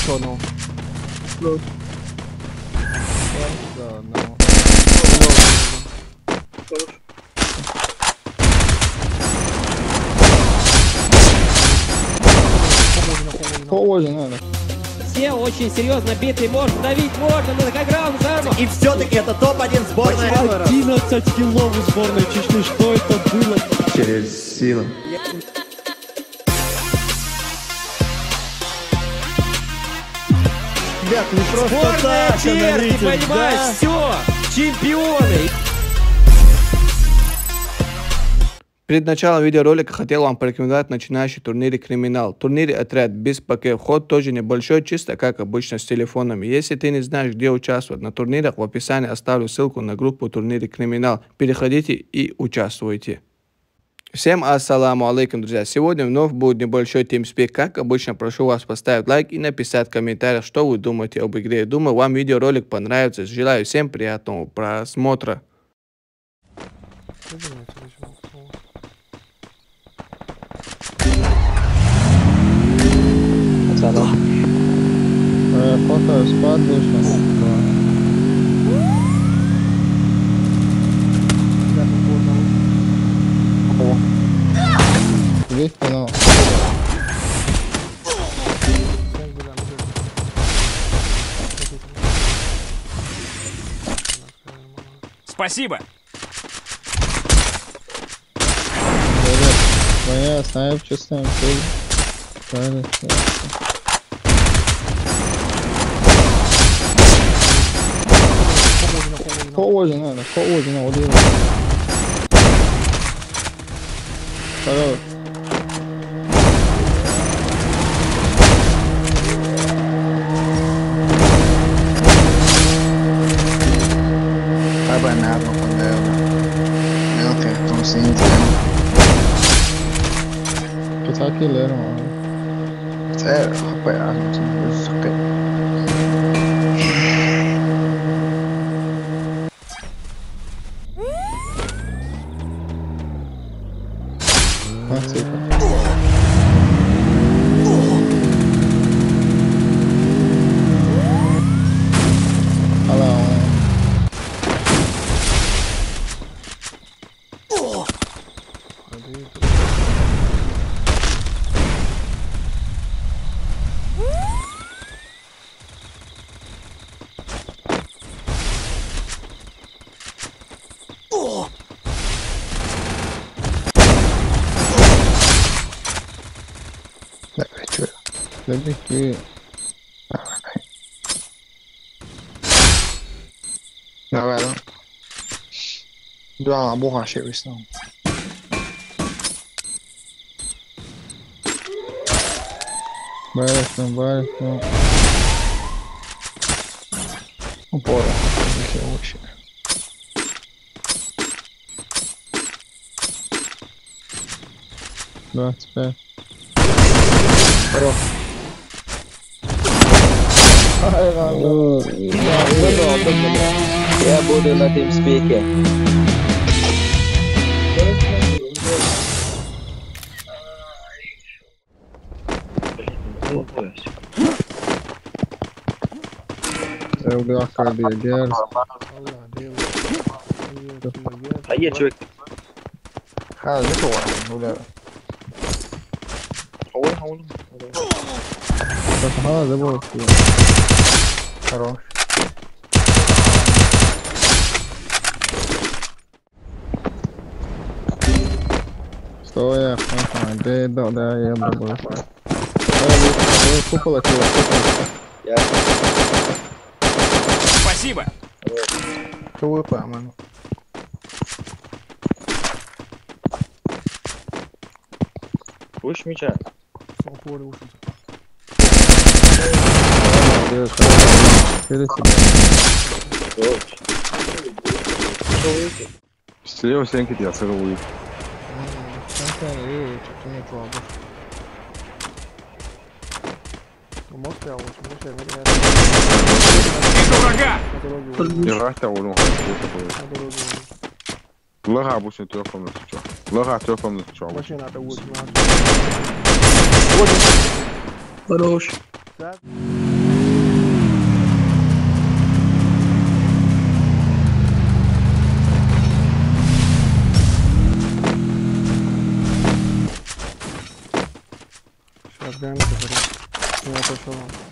Еще одного. Плюс. Да, одного. Хорош. Повози надо. Все очень серьезно битый, можно давить, можно, на граунд, Зарма. И все-таки это топ-1 сборная. 11 киллов у сборной Чечни, что это было? Через силу. Ребят, не просто Сборная так, черти, аналитик, понимаешь, да? все, чемпионы. Перед началом видеоролика хотел вам порекомендовать начинающий турнир «Криминал». В турнире отряд без ПК, вход тоже небольшой, чисто как обычно с телефонами. Если ты не знаешь, где участвовать на турнирах, в описании оставлю ссылку на группу турнире «Криминал». Переходите и участвуйте. Всем ассаламу алейкум, друзья. Сегодня вновь будет небольшой TeamSpeak. Как обычно, прошу вас поставить лайк и написать в комментариях, что вы думаете об игре. Думаю, вам видеоролик понравится. Желаю всем приятного просмотра. Фото спад вышел. Здесь канал. Спасибо. Моя снайпер ставим. Повози надо, вот его. Хорош. Trabalhava quando ela quer tão simples. Tu tá aqui lendo, mano. Sério, rapaz, não tinha isso aqui. Let me see. Давай, да. Да, бога ще виснув. Баришно. Упора. Їх вообще. Да, теперь. Хорош. Я буду на TeamSpeak. Eu gaffer diye diğer. Hayır çocuk. Ha, ne var? Böyle. Havalı. Ага, забыл. Хорош. Стой, ага, да, я забыл. Купола. Спасибо. КВП, мano. Push мяча. Перед Слева стенки я целую. Врага. Не растя улу. Лага обычно трёхкомнатный чё. Лага трёхкомнатный чё. Хорош. Разгоняем это, я отошел.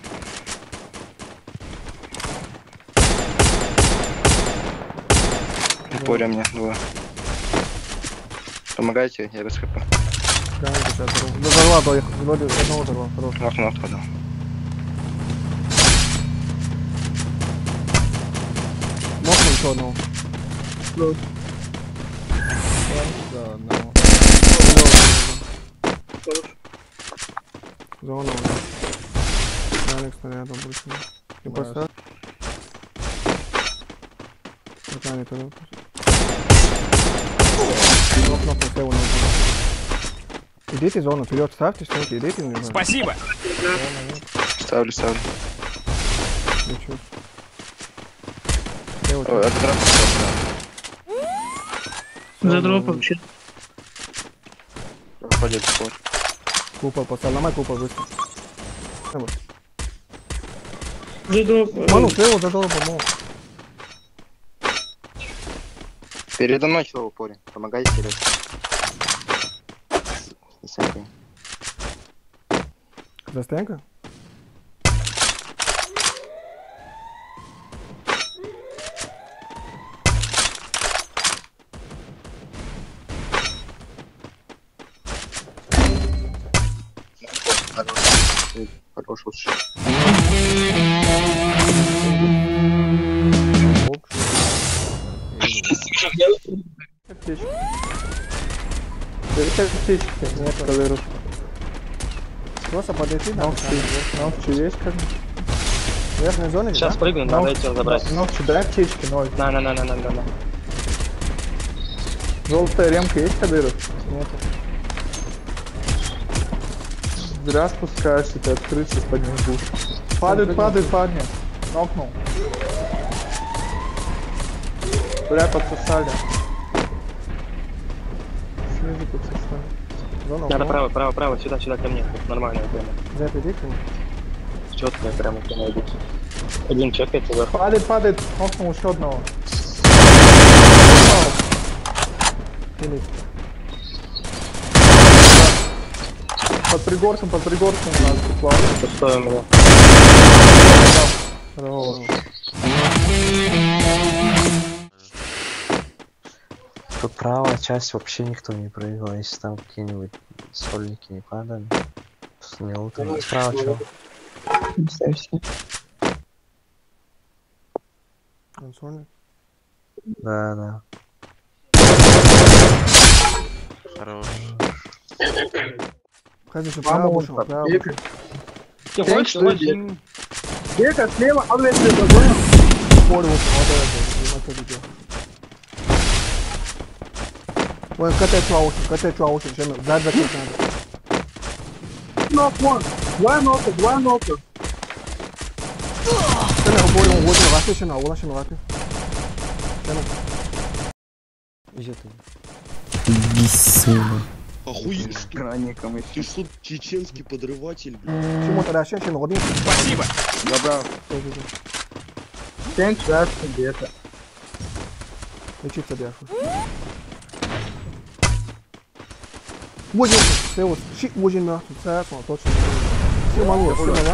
Поря мне, два. Помогайте, я без хп. Разгоняем сейчас дорогу. До взорва доехал, вроде одного взорва, хорош. Окно отходил. Можно еще одного? Да, одного. Зона уже. Налик снарядом больше. И поставь. Руками туда. Кнопку сейва нужно. Идите в зону, вперед ставьте, стойте, идите. Спасибо! Ставлю. Ничего. Ой, это драфт. За дроп вообще. Проходит спор. Купол поставь, ломай купол быстро. За дроп. Ману, сейву зажал, помог. Передо мной чего в упоре? Помогайте, ребят. Застоянка? Хороший лучше. Нет, каверу. Просто подойти, да? Научи есть как? В верхней зоне? Сейчас прыгну, надо идти забрать. Научи, дай аптечки, ноль. На. Желтая ремка есть, Кадыров? Нет. Зря спускаешься, ты открыться с под них будешь. Падает, парни. Нокнул. Бля, подсосали. Снизу подсосали. Зона Надо угла. право, сюда ко мне. Нормальная тема. За это иди к нему. Четко прямо к нему идти. Один чекается вверх. Падает, нокнул еще одного. Или. Под пригорком у нас упал. Пустой у меня. Здорово. Тут правая часть вообще никто не прыгал, если там какие-нибудь сольники не падали. Просто не лутали. Справа чего? Консольник? Да. Хорош. Хай еще право вышел, право. Ты хочешь, очень... Дека слева, а блядь, Поле вот это, видео. Ой, КТ чуаушен, чем сзади закрыть надо. Два нока. Sen boyun vurdu, rakı şuna, ulaşın rakı. Охуеть, что? Ты что, чеченский подрыватель, блядь? Почему тогда щенщина один? Спасибо! Забрал. Тянь шаг где-то. Лечиться бяху. Возин, ты вот, щит возин на, точно. Все мало, все мало.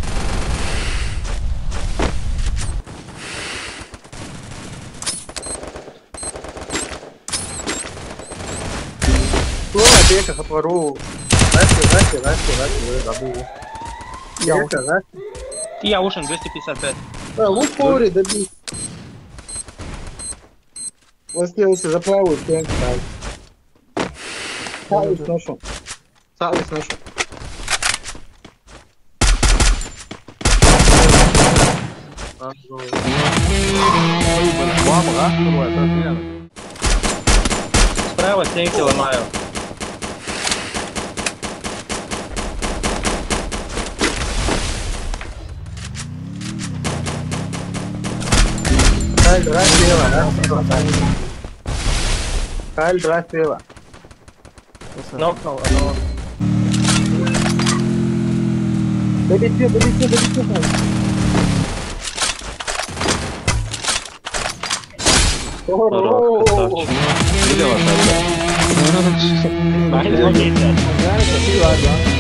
Слово бека, отвору. Раси, забыл. Бека, раси. Я ушен 255. Лук пори, добей. Восстановился за правую стенку. Салый сношу. Справа стенки ломаю. Каль, два слева. Нокнул одного. Добейте. Видела, Нравится?